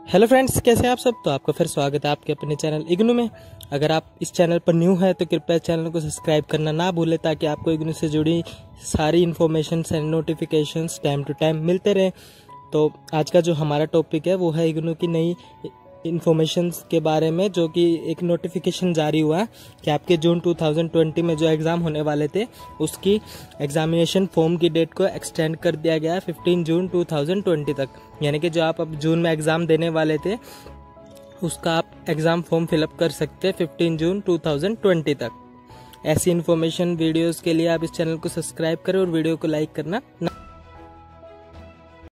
Hello friends, कैसे हैं आप सब। तो आपका फिर स्वागत है आपके अपने चैनल इग्नू में। अगर आप इस चैनल पर न्यू है तो कृपया चैनल को सब्सक्राइब करना ना भूलें, ताकि आपको इग्नू से जुड़ी सारी information and notifications time to time मिलते रहें। तो आज का जो हमारा टॉपिक है वो है इग्नू की नई इन्फॉर्मेशन के बारे में, जो कि एक नोटिफिकेशन जारी हुआ कि आपके जून 2020 में जो एग्ज़ाम होने वाले थे उसकी एग्जामिनेशन फॉर्म की डेट को एक्सटेंड कर दिया गया है 15 जून 2020 तक। यानी कि जो आप अब जून में एग्ज़ाम देने वाले थे उसका आप एग्ज़ाम फॉर्म फिलअप कर सकते हैं 15 जून 2020 तक। ऐसी इन्फॉर्मेशन वीडियोज़ के लिए आप इस चैनल को सब्सक्राइब करें और वीडियो को लाइक करना ना